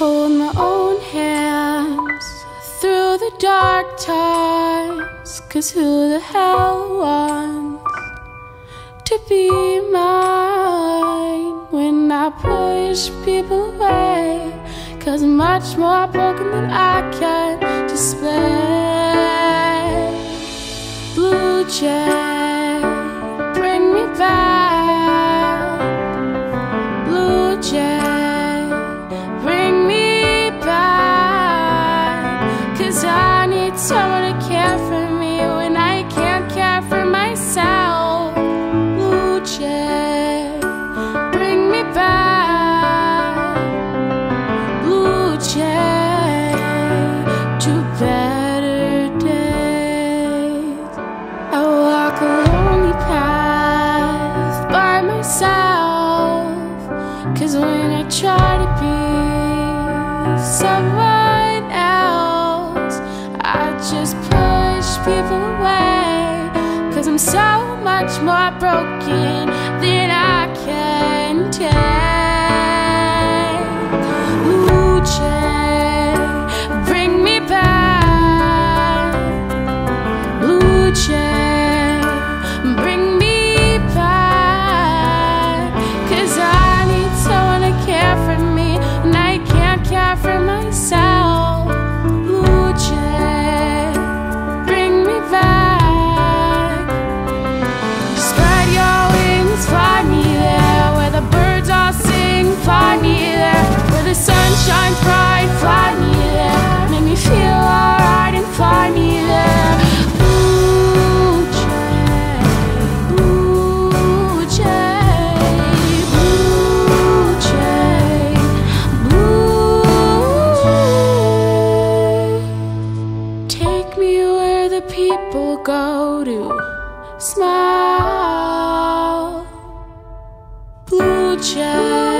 hold my own hands through the dark times. 'Cause who the hell wants to be mine when I push people away? 'Cause I'm much more broken than I can display. Blue jay, bring me back. Blue jay, bring me back. 'Cause I need someone to care for me when I can't care for myself. Blue jay, bring me back. Blue jay, to better days. I walk a lonely path by myself. 'Cause when I try to be someone else, I just push people away. 'Cause I'm so much more broken than I can take. Blue jay, bring me back. Blue jay, bring me back. 'Cause I need someone to care for me when I can't care for myself. Blue jay, bring me back. Spread your wings, fly me there, where the birds all sing, fly me there, where the sun shines bright, fly me there, make me feel alright and fly me there. Blue jay, blue jay, blue jay, blue. Take me where the people go to smile. Blue jay.